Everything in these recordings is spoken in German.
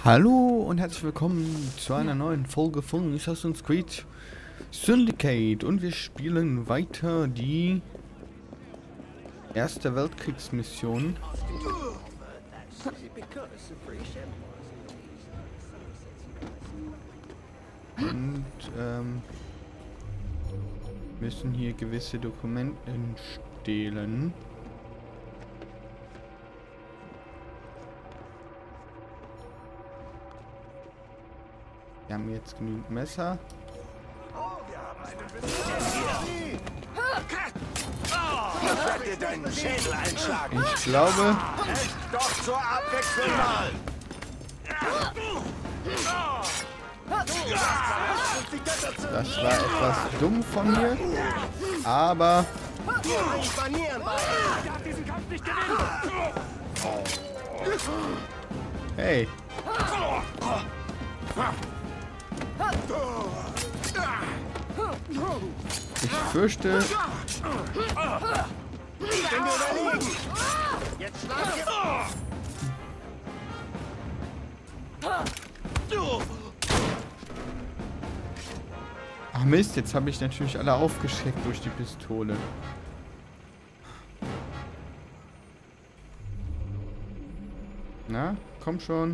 Hallo und herzlich willkommen zu einer neuen Folge von Assassin's Creed Syndicate und wir spielen weiter die Erste Weltkriegsmission. Und müssen hier gewisse Dokumente stehlen. Wir haben jetzt genügend Messer. Ich glaube, Doch zur Abwechslung mal! das war etwas dumm von mir, aber hey. Ich fürchte, Jetzt schlag ach Mist, jetzt habe ich natürlich alle aufgeschreckt durch die Pistole. Na, komm schon.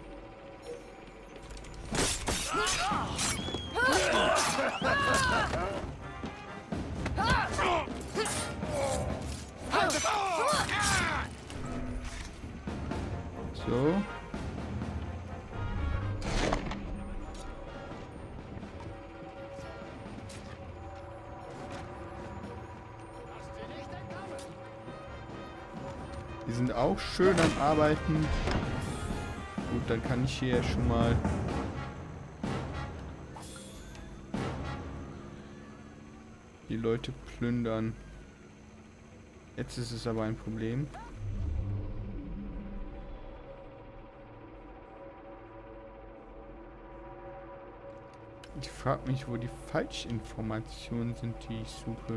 So. Die sind auch schön am Arbeiten. Gut, dann kann ich hier schon mal die Leute plündern. Jetzt ist es aber ein Problem. Ich frage mich, wo die Falschinformationen sind, die ich suche.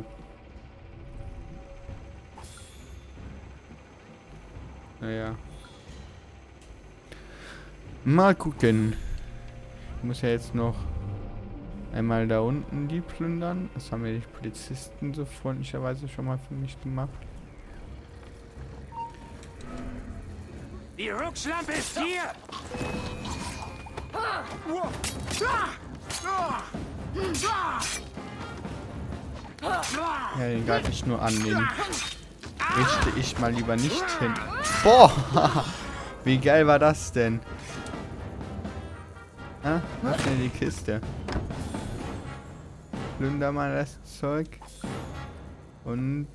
Naja. Mal gucken. Ich muss ja jetzt noch einmal da unten die plündern. Das haben ja die Polizisten so freundlicherweise schon mal für mich gemacht. Die Rückschlampe ist hier! Ja, den greife ich nur an. Den richte ich mal lieber nicht hin. Boah! Wie geil war das denn? Ah, öffne die Kiste. Plünder mal das Zeug. Und,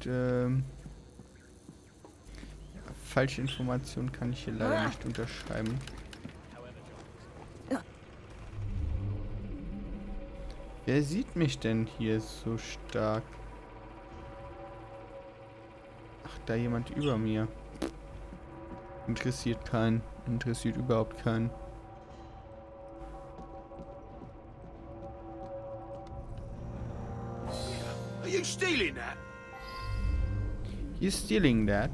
falsche Informationen kann ich hier leider nicht unterschreiben. Wer sieht mich denn hier so stark? Ach, da jemand über mir. Interessiert keinen. Interessiert überhaupt keinen. Are you stealing that? You stealing that?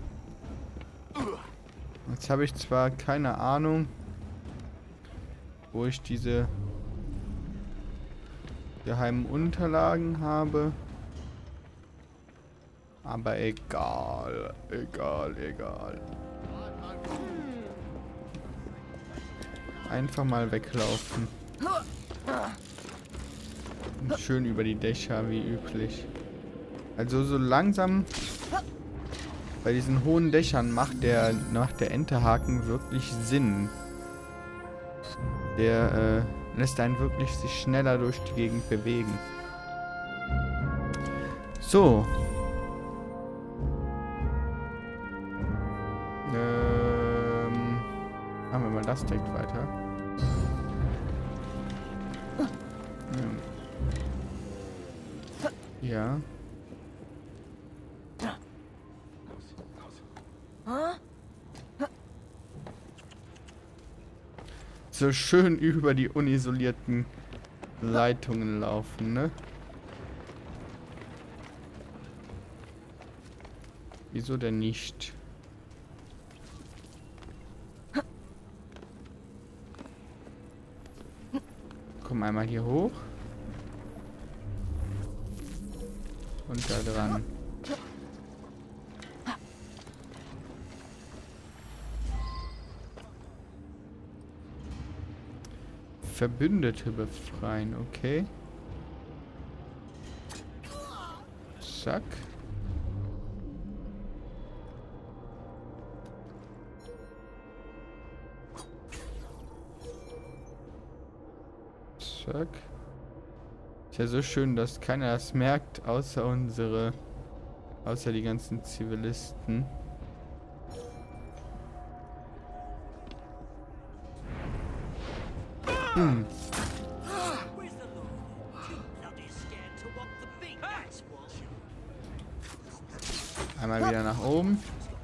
Jetzt habe ich zwar keine Ahnung, wo ich diese geheimen Unterlagen habe. Aber egal, egal. Einfach mal weglaufen. Und schön über die Dächer, wie üblich. Also so langsam bei diesen hohen Dächern macht der Enterhaken wirklich Sinn. Der lässt einen wirklich sich schneller durch die Gegend bewegen. So. Machen wir mal das direkt weiter. Ja. So schön über die unisolierten Leitungen laufen, ne? Wieso denn nicht? Komm einmal hier hoch. Und da dran. Verbündete befreien, okay. Zack. Zack. Ist ja so schön, dass keiner das merkt, außer die ganzen Zivilisten. Hm. Einmal wieder nach oben.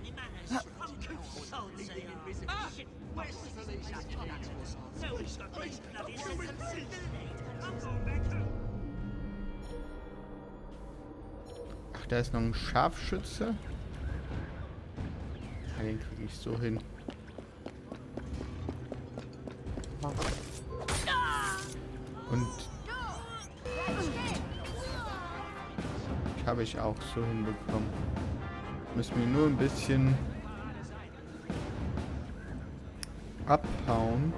Ach, da ist noch ein Scharfschütze. Ja, den kriege ich so hin. Und habe ich auch so hinbekommen. Müssen wir nur ein bisschen abhauen.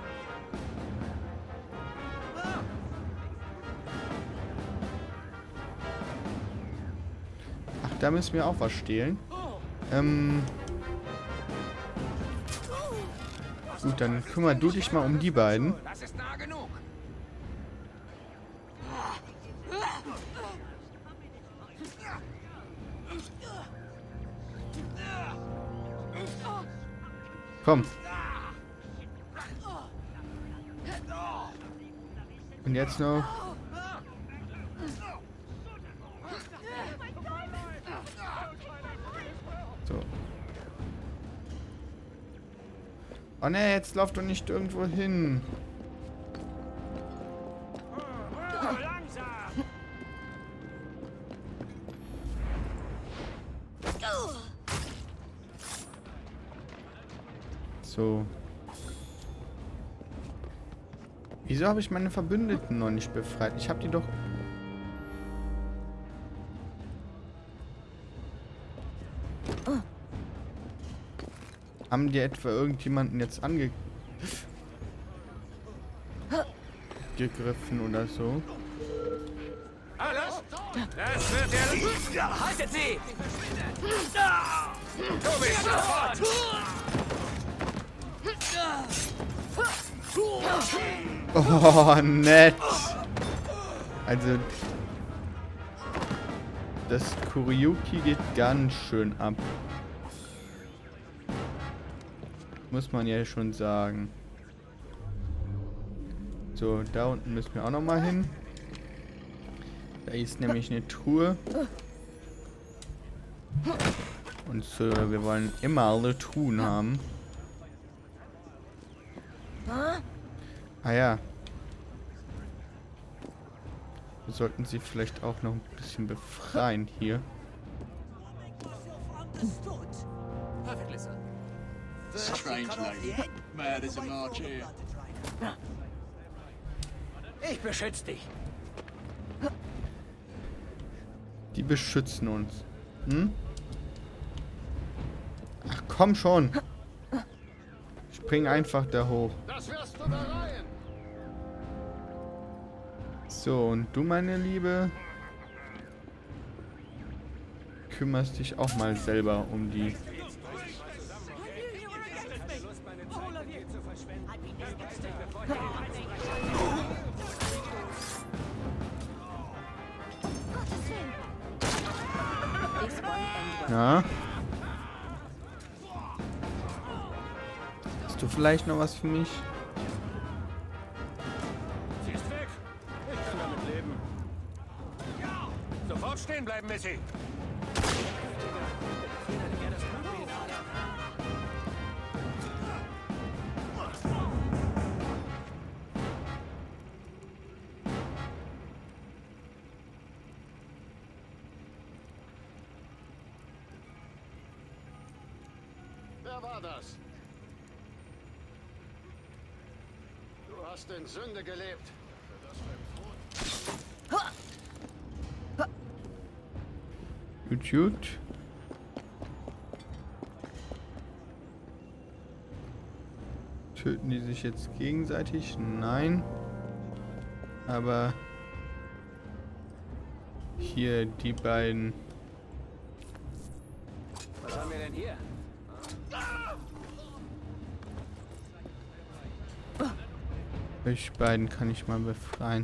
Ach, da müssen wir auch was stehlen. Gut, dann kümmer du dich mal um die beiden. Das ist nah genug. Komm. Und jetzt noch. So. Oh ne, jetzt lauf doch nicht irgendwo hin. So. Wieso habe ich meine Verbündeten noch nicht befreit? Ich habe die doch... Haben die etwa irgendjemanden jetzt gegriffen oder so? Alles? Das wird der... Haltet sie! Du bist sofort! Oh, nett. Also, das Kuryuki geht ganz schön ab. Muss man ja schon sagen. So, da unten müssen wir auch noch mal hin. Da ist nämlich eine Truhe. Und so, wir wollen immer alle Truhen haben. Ah ja. Wir sollten sie vielleicht auch noch ein bisschen befreien hier. Strange lady. Mad as a march here. Ich beschütze dich. Die beschützen uns. Hm? Ach komm schon. Spring einfach da hoch. Das wirst du bereuen. So, und du, meine Liebe, kümmerst dich auch mal selber um die. Ja. Hast du vielleicht noch was für mich? Sie ist weg. Ich kann damit leben. Sofort stehen bleiben, Missy. Wer war das? Du hast in Sünde gelebt. Gut, gut. Töten die sich jetzt gegenseitig? Nein. Aber hier die beiden. Was haben wir denn hier? Euch beiden kann ich mal befreien.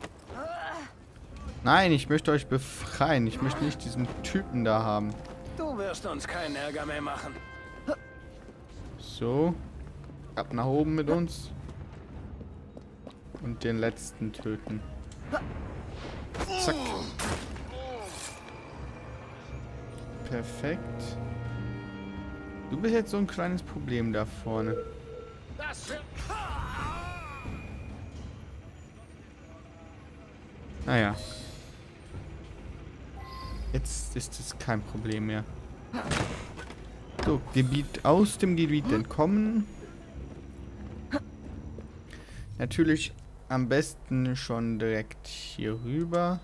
Nein, ich möchte euch befreien. Ich möchte nicht diesen Typen da haben. Du wirst uns keinen Ärger mehr machen. So. Ab nach oben mit uns. Und den letzten töten. Zack. Perfekt. Du bist jetzt so ein kleines Problem da vorne. Naja. Jetzt ist es kein Problem mehr. So, aus dem Gebiet entkommen. Natürlich am besten schon direkt hier rüber.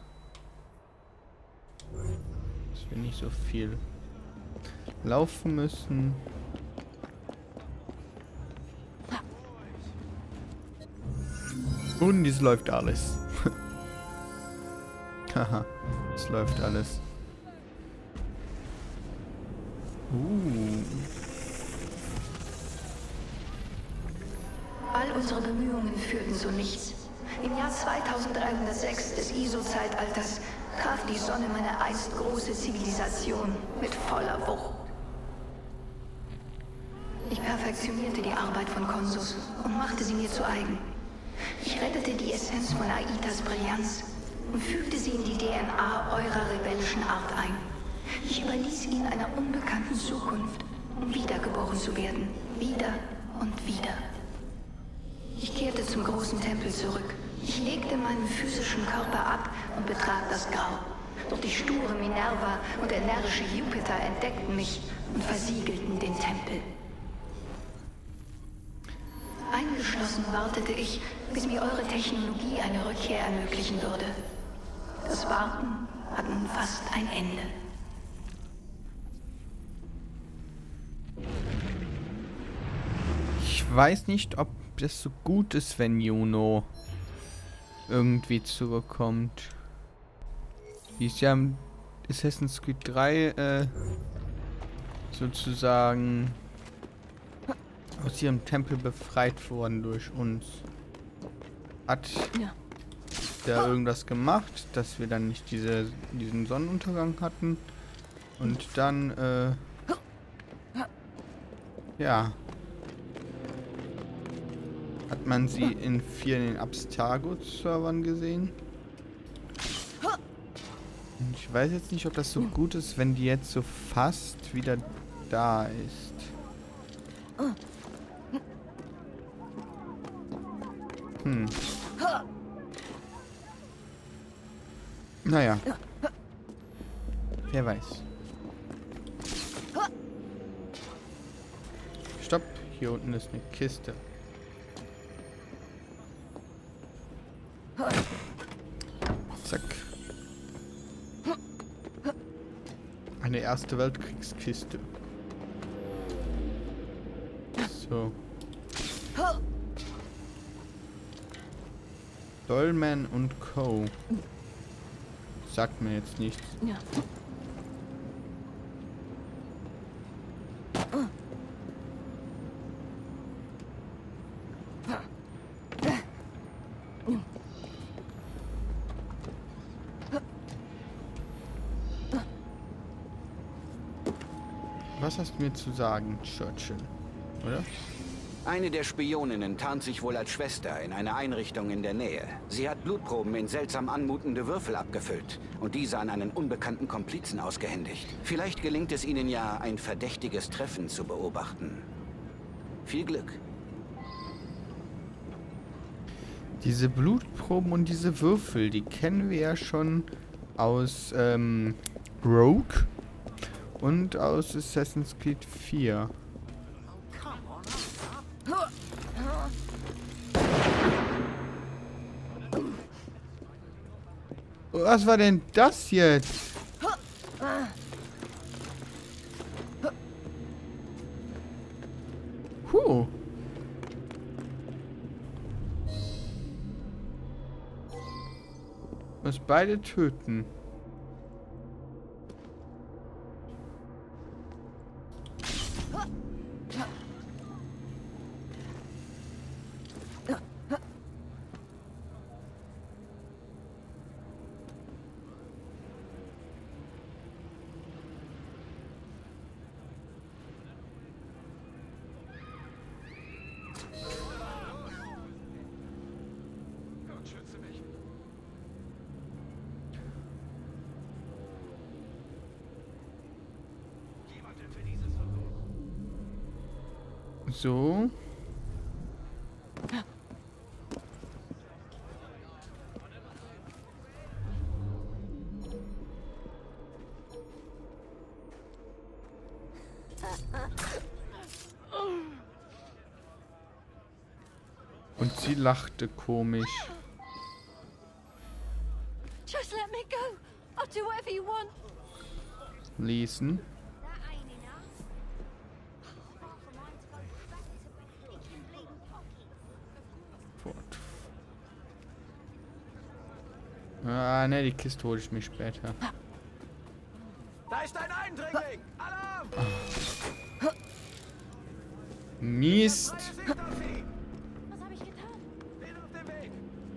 Dass wir nicht so viel laufen müssen. Und es läuft alles. Haha, es läuft alles. All unsere Bemühungen führten zu nichts. Im Jahr 2306 des ISO-Zeitalters traf die Sonne meine einst große Zivilisation mit voller Wucht. Ich perfektionierte die Arbeit von Konsus und machte sie mir zu eigen. Ich rettete die Essenz von Aitas Brillanz und fügte sie in die DNA eurer rebellischen Art ein. Ich überließ ihn einer unbekannten Zukunft, um wiedergeboren zu werden. Wieder und wieder. Ich kehrte zum großen Tempel zurück. Ich legte meinen physischen Körper ab und betrat das Grau. Doch die sture Minerva und energische Jupiter entdeckten mich und versiegelten den Tempel. Eingeschlossen wartete ich, bis mir eure Technologie eine Rückkehr ermöglichen würde. Das Warten hat nun fast ein Ende. Ich weiß nicht, ob das so gut ist, wenn Juno irgendwie zurückkommt. Die ist ja im Assassin's Creed 3 sozusagen aus ihrem Tempel befreit worden durch uns. Hat da irgendwas gemacht, dass wir dann nicht diesen Sonnenuntergang hatten. Und dann, ja, hat man sie in vielen Abstergo-Servern gesehen. Und ich weiß jetzt nicht, ob das so gut ist, wenn die jetzt so fast wieder da ist. Naja. Wer weiß. Stopp. Hier unten ist eine Kiste. Zack. Eine Erste Weltkriegskiste. So. Dolman und Co. Sagt mir jetzt nichts. Ja. Was hast du mir zu sagen, Churchill? Oder? Eine der Spioninnen tarnt sich wohl als Schwester in einer Einrichtung in der Nähe. Sie hat Blutproben in seltsam anmutende Würfel abgefüllt und diese an einen unbekannten Komplizen ausgehändigt. Vielleicht gelingt es ihnen ja, ein verdächtiges Treffen zu beobachten. Viel Glück. Diese Blutproben und diese Würfel, die kennen wir ja schon aus Rogue und aus Assassin's Creed 4. Was war denn das jetzt? Muss beide töten. So. Und sie lachte komisch. Just let me go. I'll do whatever you want. Lesen. Ah, ne, die Kiste hole ich mir später. Da ist ein Eindringling! Alarm! Mist! Was habe ich getan? Bin auf dem Weg!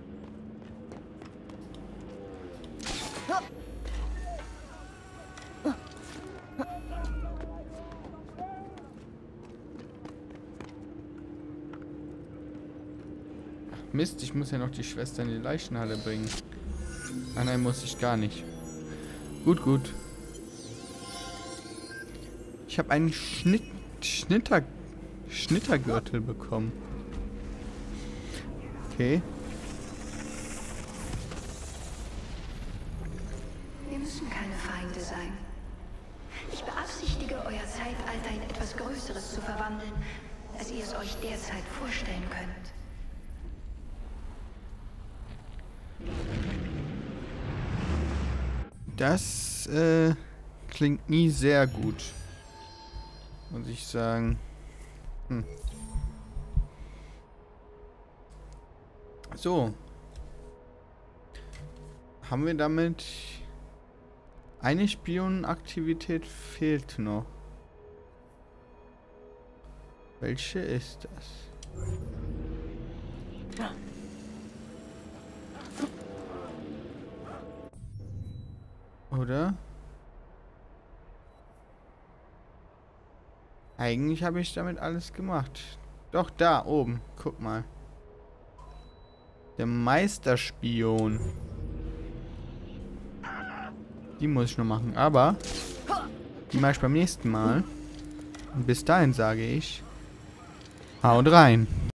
Mist, ich muss ja noch die Schwester in die Leichenhalle bringen. Ah nein, muss ich gar nicht. Gut, gut. Ich habe einen Schnittergürtel bekommen. Okay. Wir müssen keine Feinde sein. Ich beabsichtige, euer Zeitalter in etwas Größeres zu verwandeln, als ihr es euch derzeit vorstellen könnt. Das klingt nie sehr gut. Muss ich sagen. So. Haben wir damit... Eine Spionenaktivität fehlt noch. Welche ist das? Oder? Eigentlich habe ich damit alles gemacht. Doch, da oben. Guck mal. Der Meisterspion. Die muss ich noch machen. Aber die mache ich beim nächsten Mal. Und bis dahin sage ich, haut rein.